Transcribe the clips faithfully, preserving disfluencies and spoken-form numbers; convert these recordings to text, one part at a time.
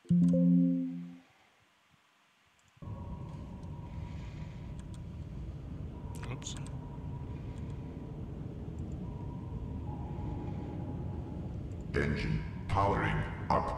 Oops. Engine powering up.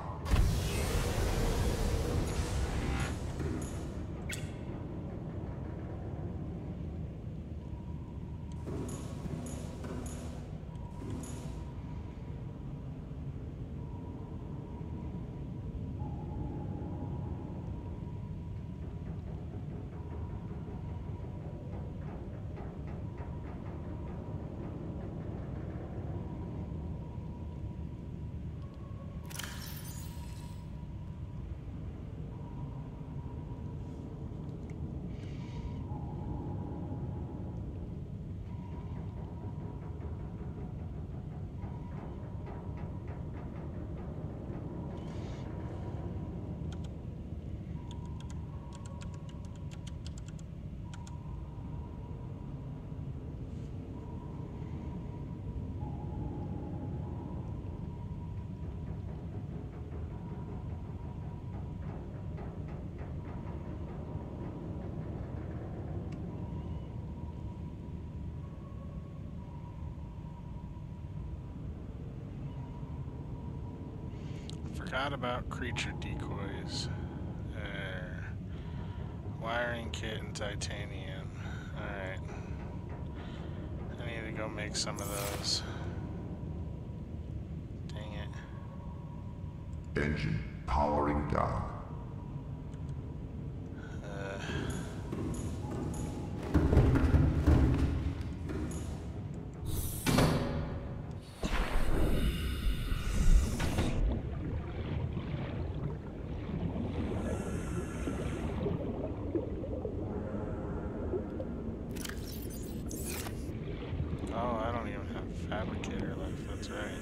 Forgot about creature decoys. Uh, wiring kit and titanium. Alright. I need to go make some of those. Dang it. Engine powering down. Uh, oh, I don't even have a fabricator left, that's right.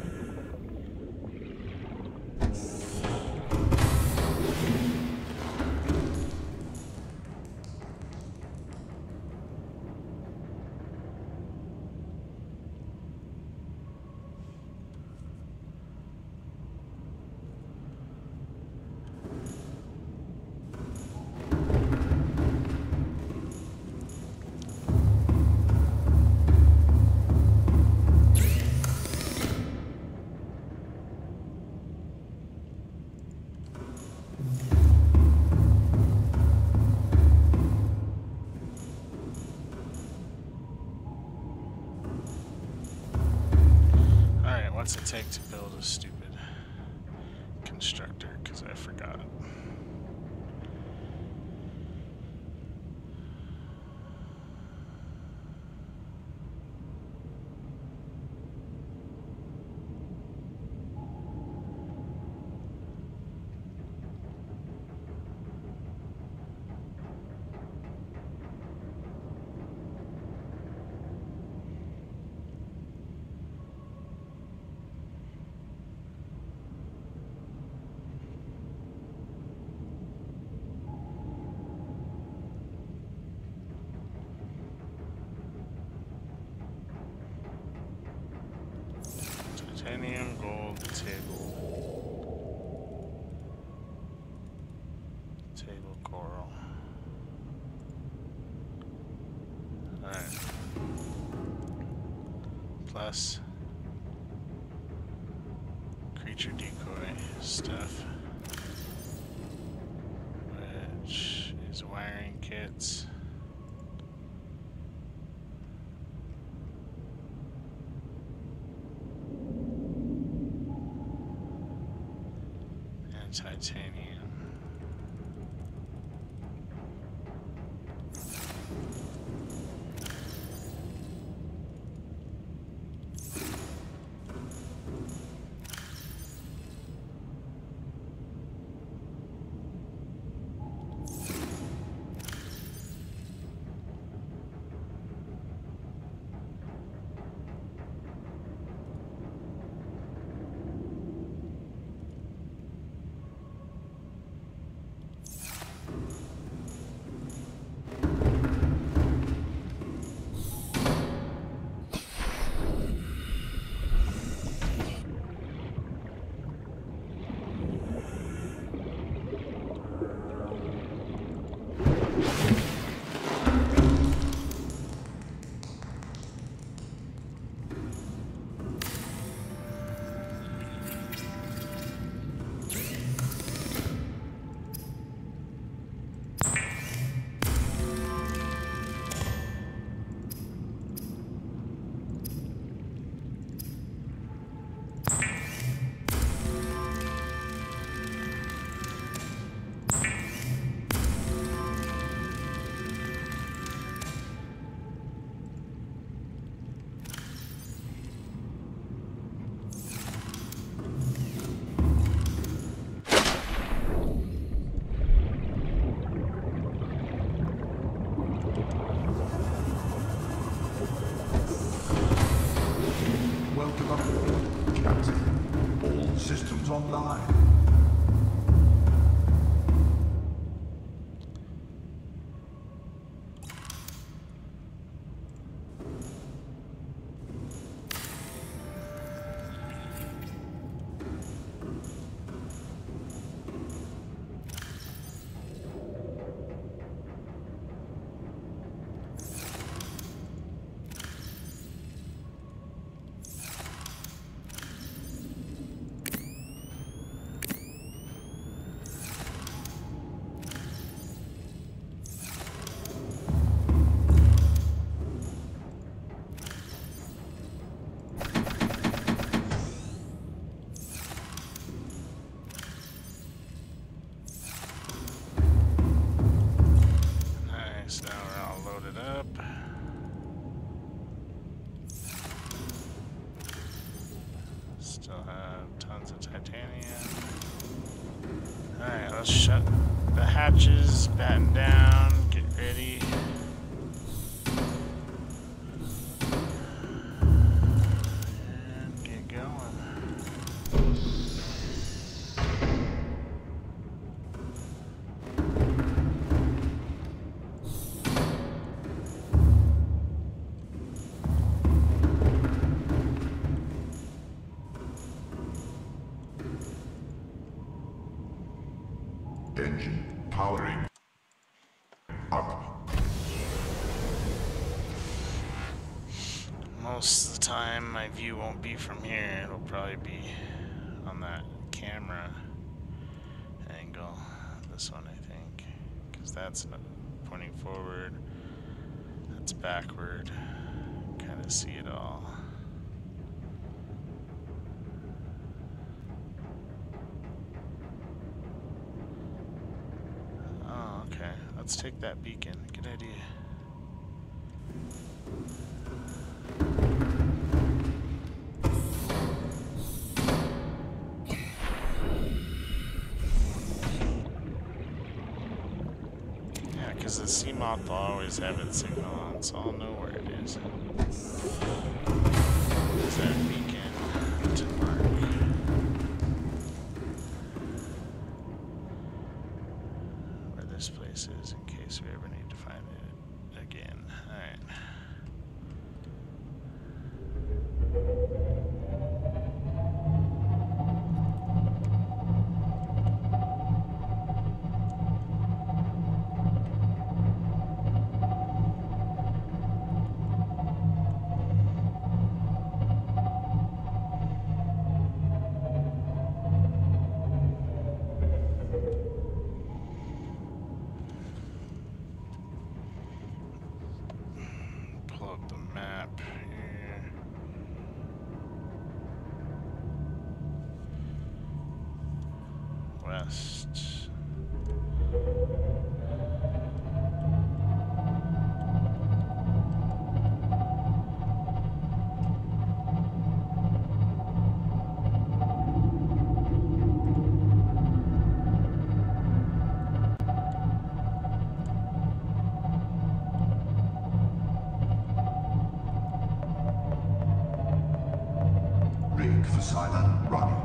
Alright, what's it take to build a stupid constructor? Because I forgot. Titanium, gold, table. Table coral. Alright. Plus creature decoy stuff. Which is wiring kits. And titanium. Alright, let's shut the hatches, batten down, get ready. And get going. Engine powering up. Most of the time my view won't be from here, it'll probably be on that camera angle, this one I think, because that's pointing forward, that's backward, kind of see it all. Oh, okay, let's take that beacon, good idea. Because the sea moth will always have its signal on, so I'll know where it is. There's that beacon to mark. Where this place is in case we ever need to find it again. Alright. Pull up the map here. West. Rig for silent running.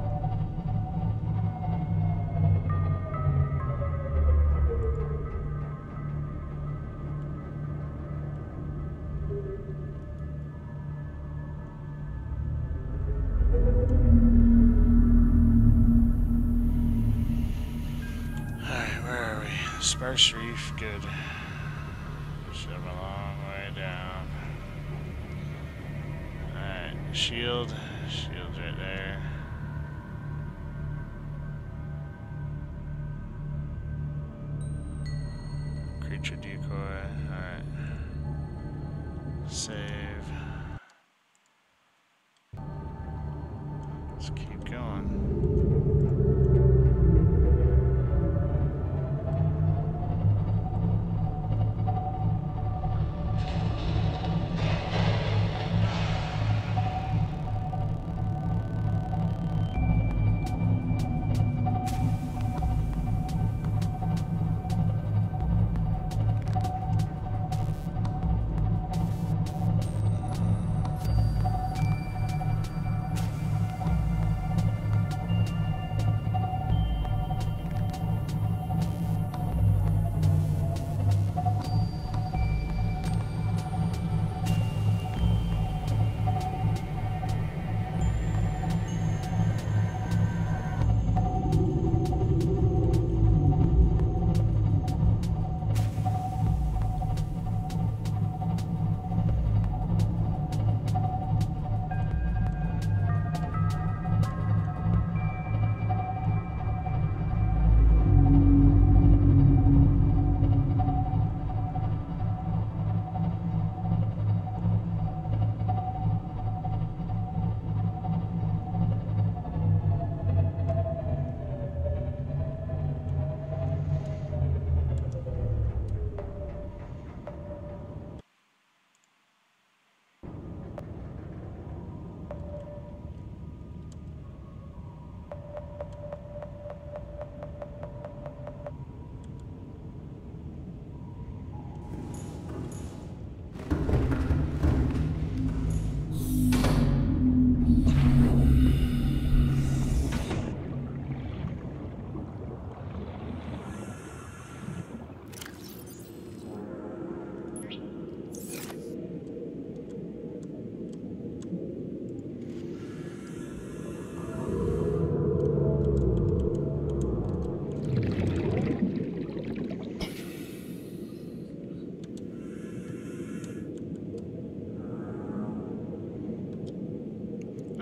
Alright, where are we? Sparse Reef, good. Shove a long way down. Alright, shield. Shield's right there. Creature decoy. Alright. Save. Let's keep going.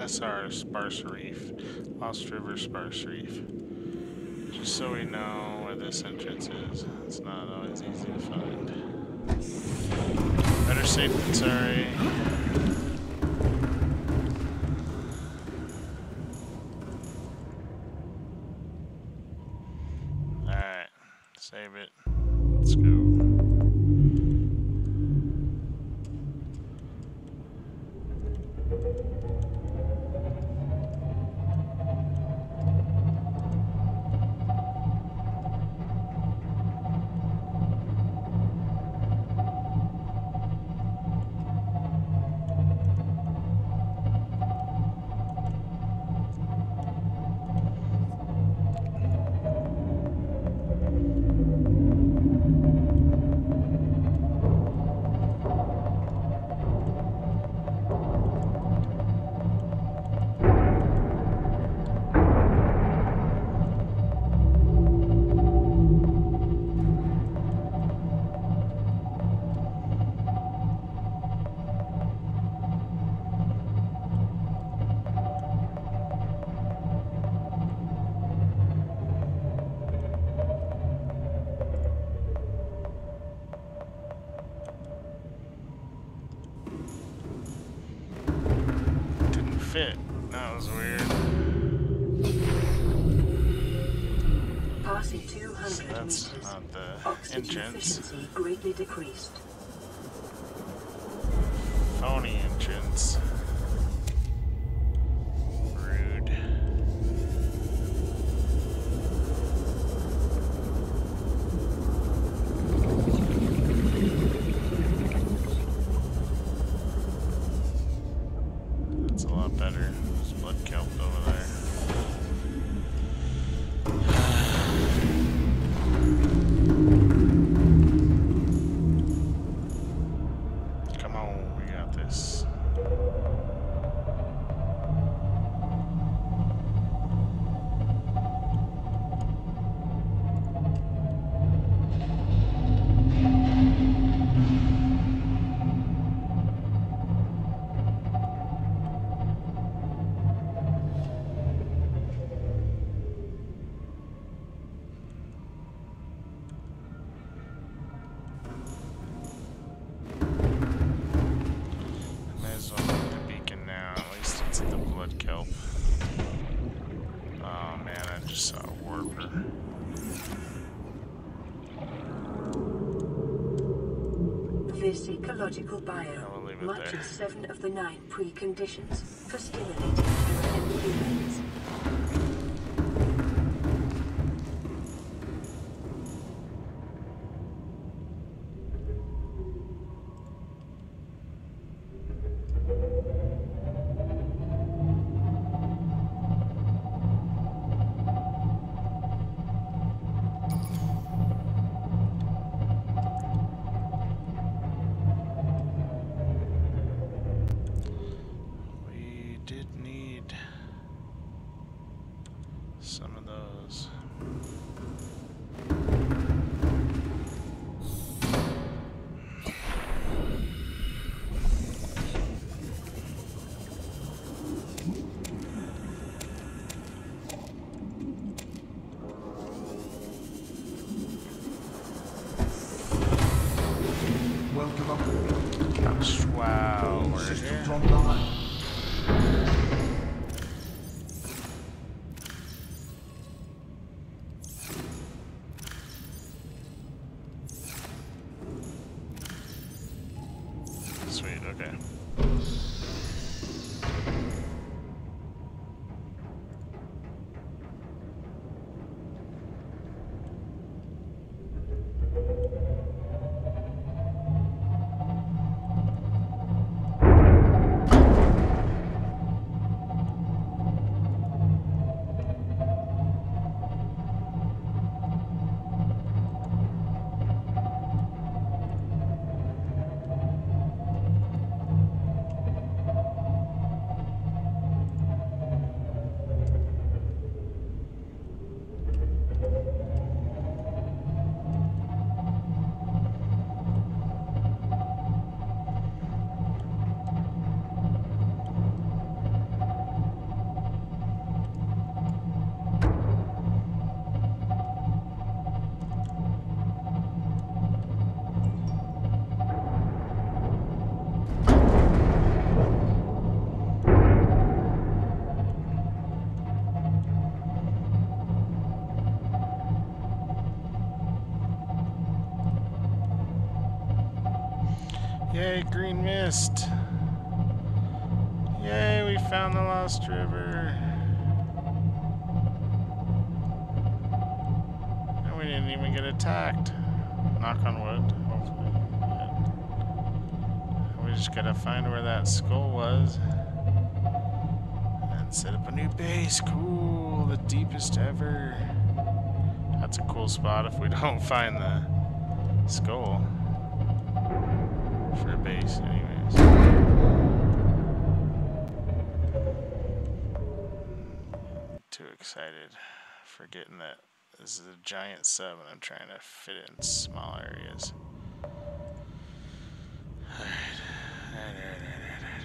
S R Sparse Reef. Lost River Sparse Reef. Just so we know where this entrance is. It's not always easy to find. Better safe than sorry. Alright, save it. Let's go. Fit. That was weird. Passing two hundred So that's meters. not the Oxygen entrance. efficiency greatly decreased. Phony entrance. Rude. That's a lot better. There's blood kelp over there. Come on, we got this. May as well put the beacon now. At least it's the blood kelp. Oh man, I just saw a warper. This ecological I biome will leave it there. matches seven of the nine preconditions for stimulating human humans. We did need some of those. Welcome aboard. Gosh, wow, All we're systems here. online. Sweet, okay. Yay, green mist. Yay, we found the Lost River. And we didn't even get attacked. Knock on wood, hopefully. Yeah. We just gotta find where that skull was. And set up a new base. Cool, the deepest ever. That's a cool spot if we don't find the skull. For a base, anyways. Too excited. Forgetting that this is a giant sub and I'm trying to fit it in small areas. Alright. Alright, alright, alright, alright,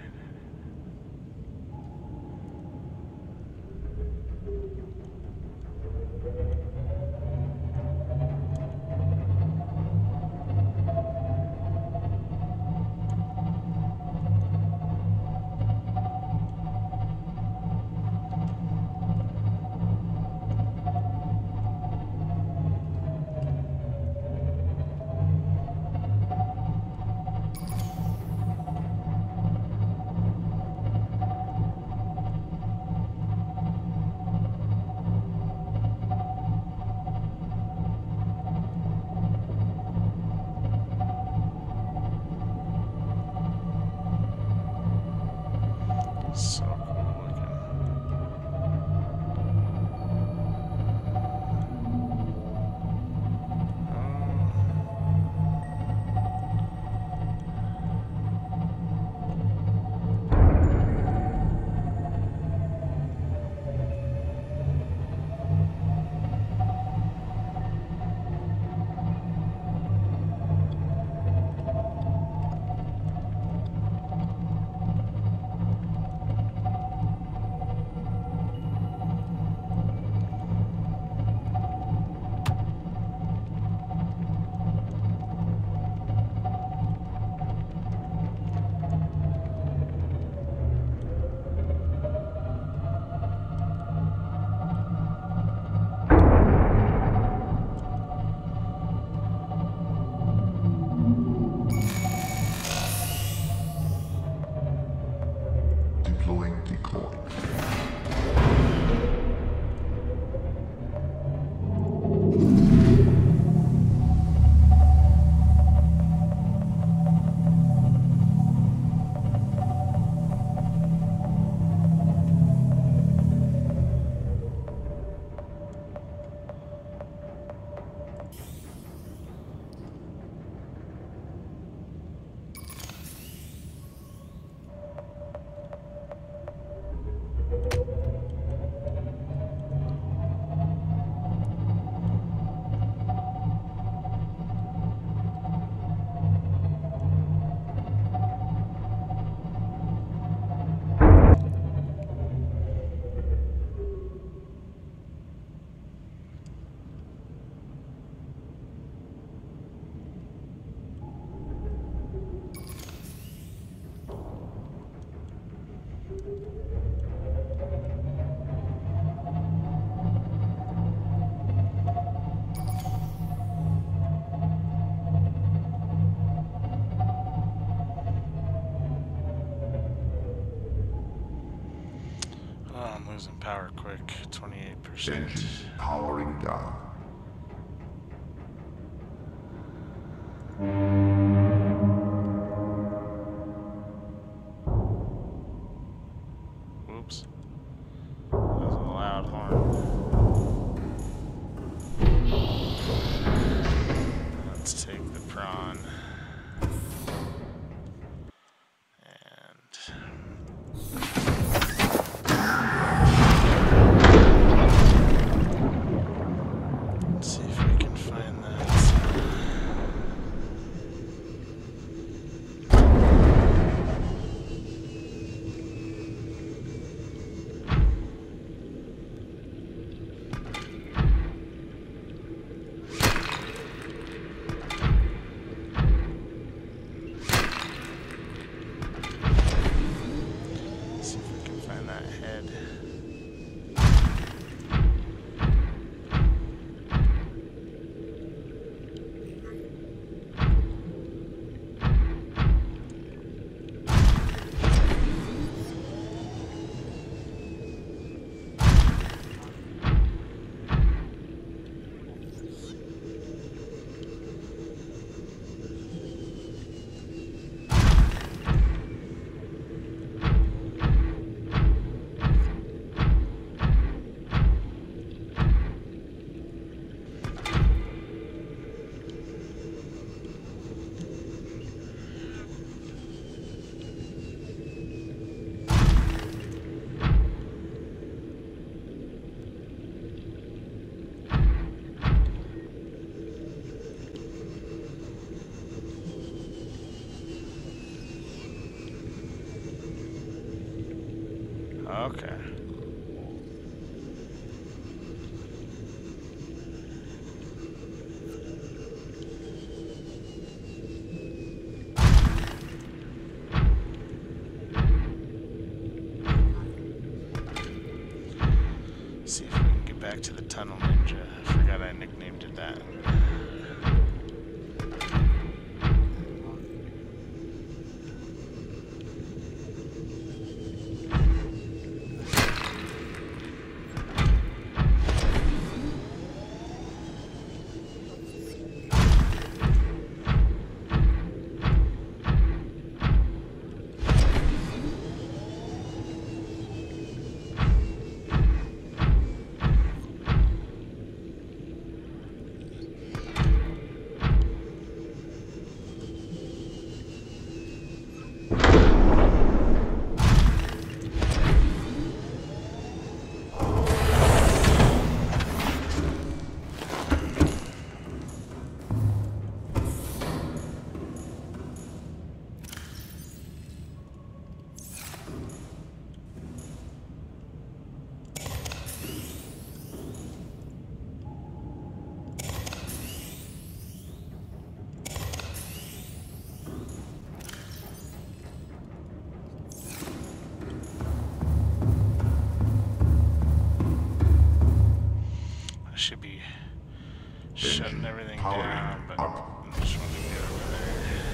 so cool looking. Deploying decoy. Oh, I'm losing power quick. twenty-eight percent. Engines powering down. Whoops. That was a loud horn. Let's take the prawn. And Okay. See if we can get back to the Tunnel Ninja. I forgot I nicknamed it that. Should be shutting everything down, but I just want to get over there.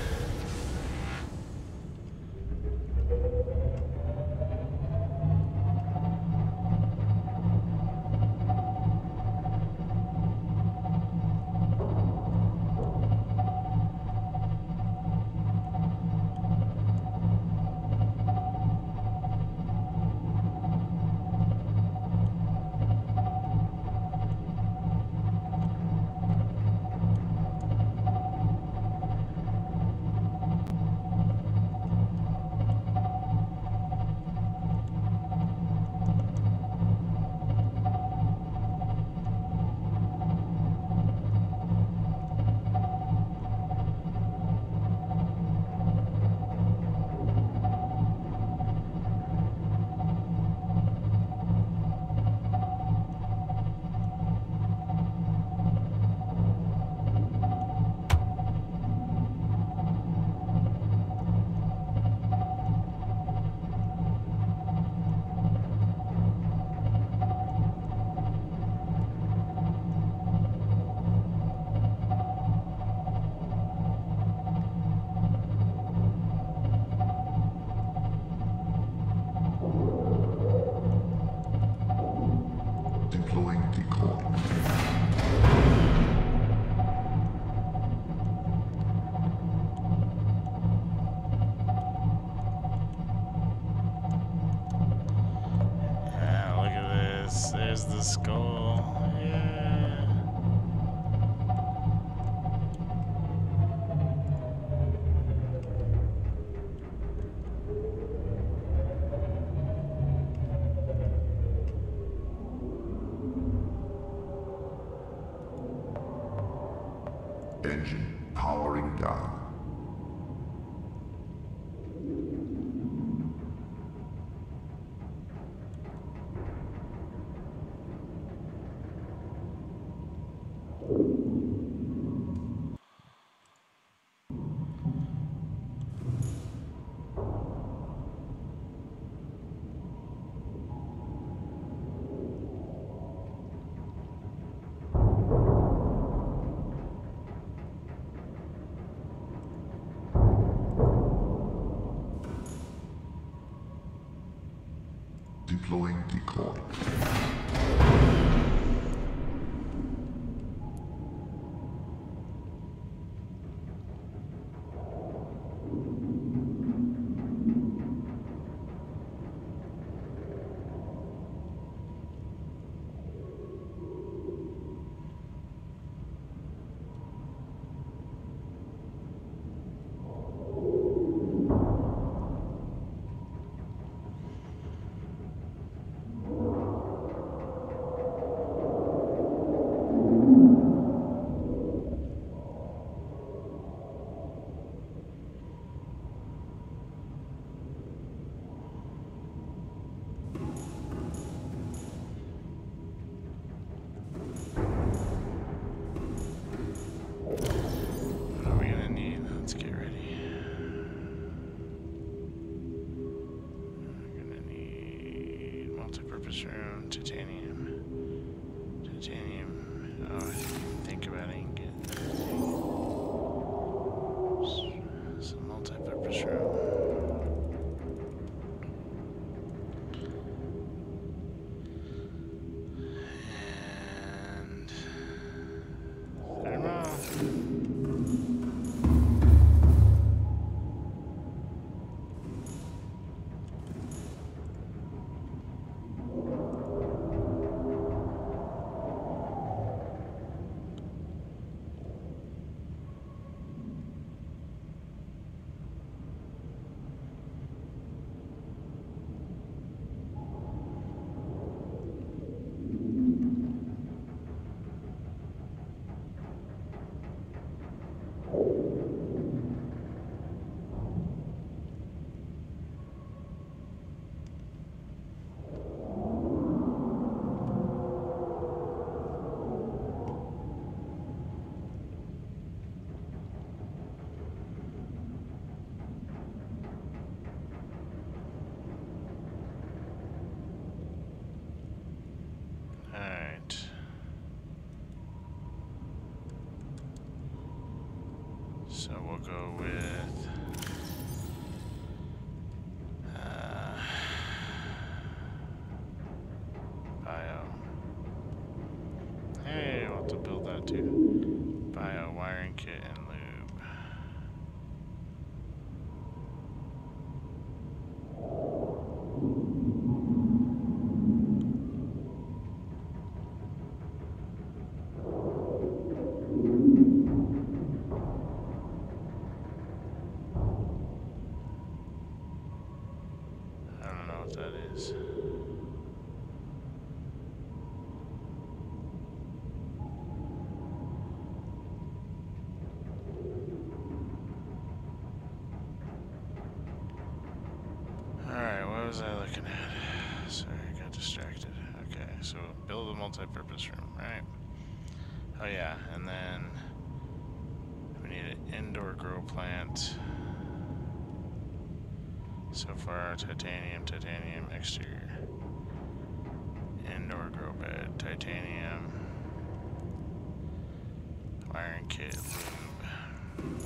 Deploying decoy. Yeah, look at this. There's the skull. Yeah. Engine powering down. Deploying decoy. go with uh, bio. Hey, we'll have to build that too. Bio, wiring kit, and lube. I don't know what that is. Alright, what was I looking at? Sorry, I got distracted. Okay, so build a multi-purpose room, right? Oh yeah, and then we need an indoor grow plant. So far, titanium, titanium, exterior. Indoor grow bed, titanium. Wiring kit, lube.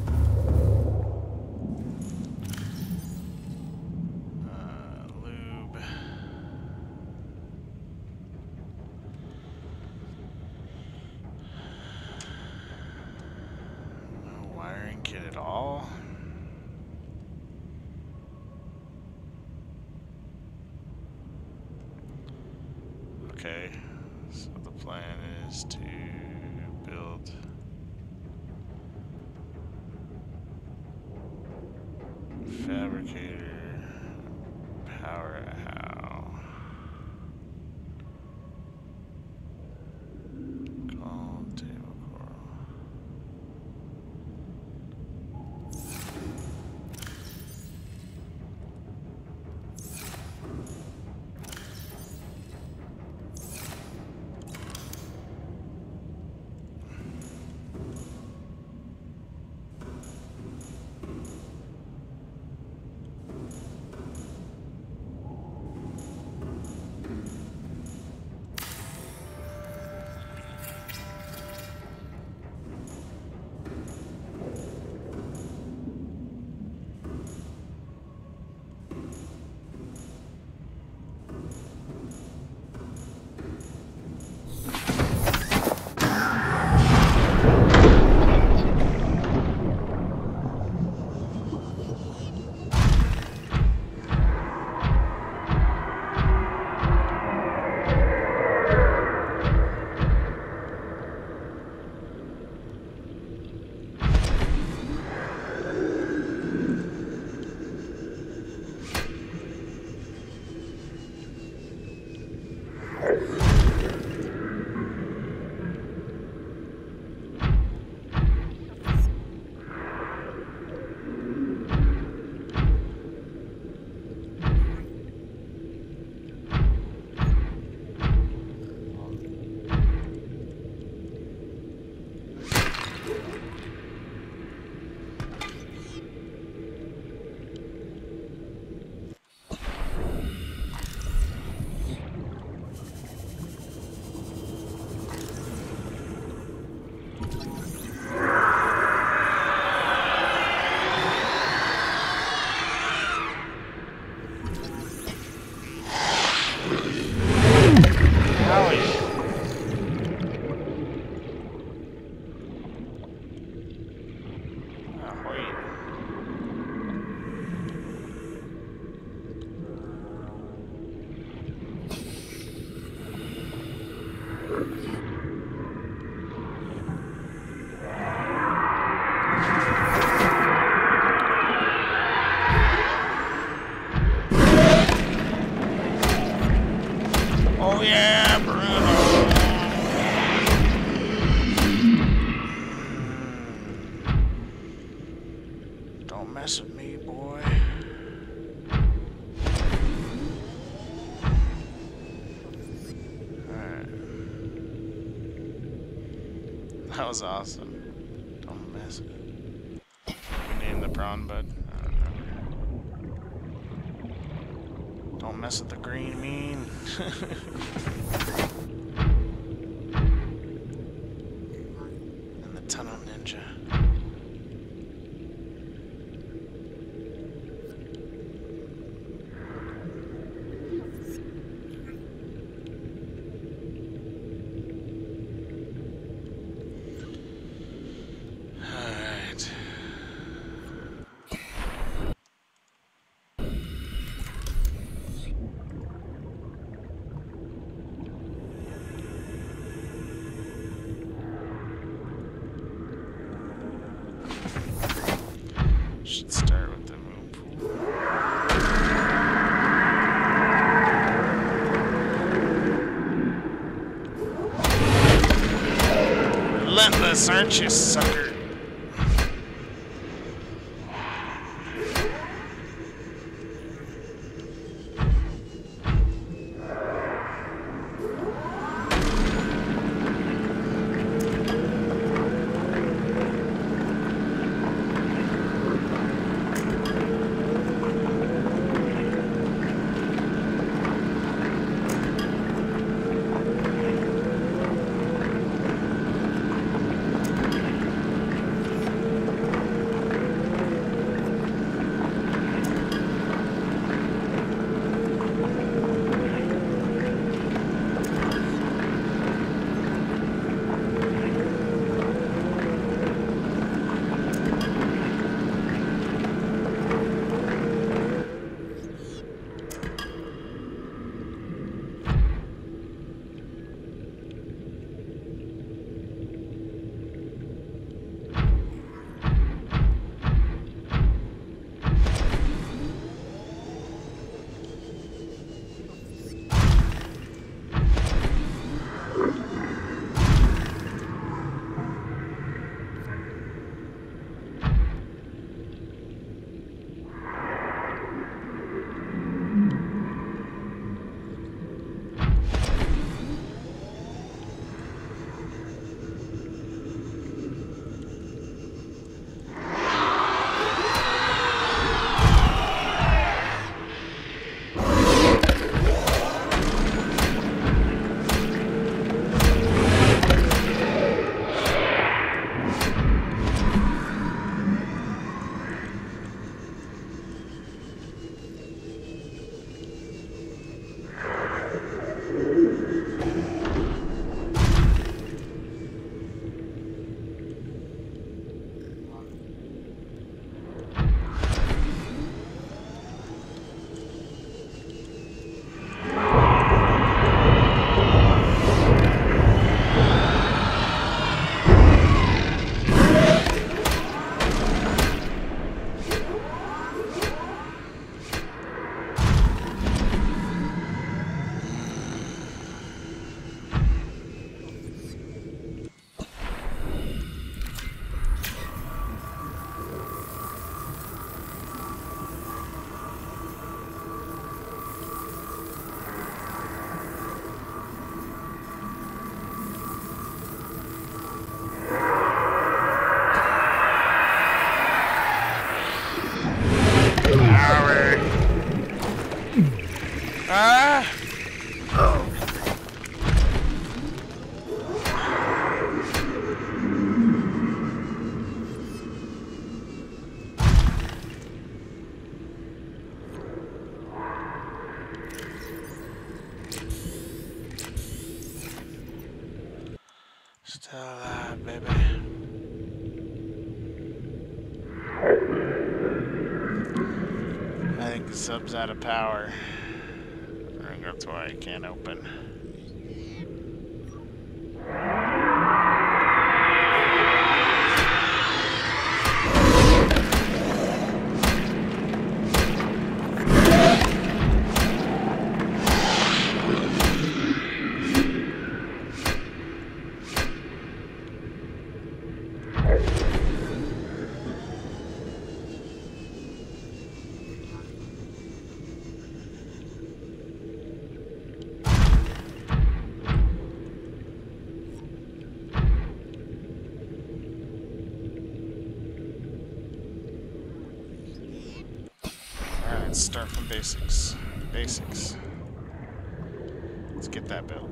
Uh, lube. No wiring kit at all. Okay, so the plan is to build fabricator, power how, call table coral. Oh yeah, Bruno. Don't mess with me, boy. Alright. That was awesome. Don't mess with it. We named the prawn bud. I don't know. Don't mess with the green mean. And the tunnel ninja. relentless, aren't you, sucker? Ah! Still alive, baby. I think the sub's out of power. I think that's why I can't open. Let's start from basics. Basics. Let's get that built.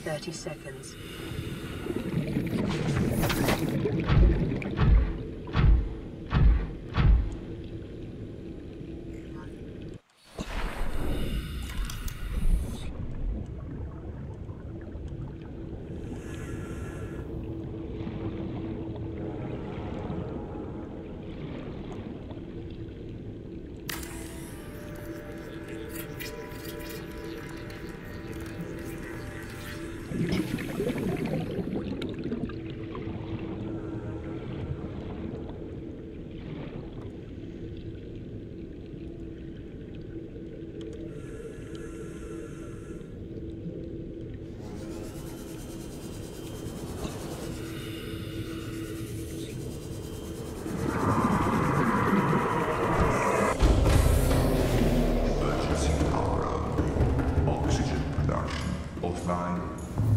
thirty seconds. Emergency power only. Oxygen production offline.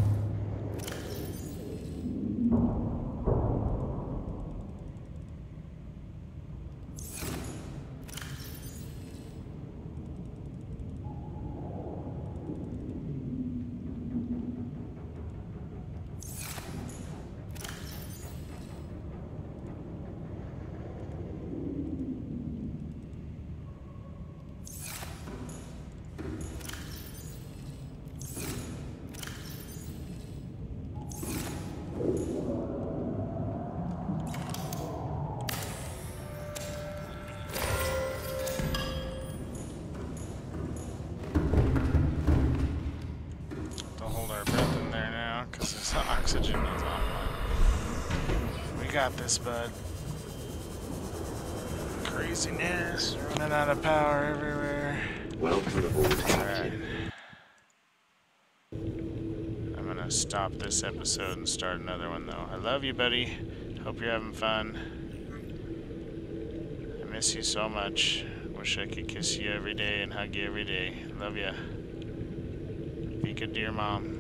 To hold our breath in there now, because this oxygen is online. We got this, bud. Craziness, running out of power everywhere. Welcome aboard, Alright. Captain. I'm gonna stop this episode and start another one, though. I love you, buddy. Hope you're having fun. I miss you so much. Wish I could kiss you every day and hug you every day. Love ya. Be good to your mom.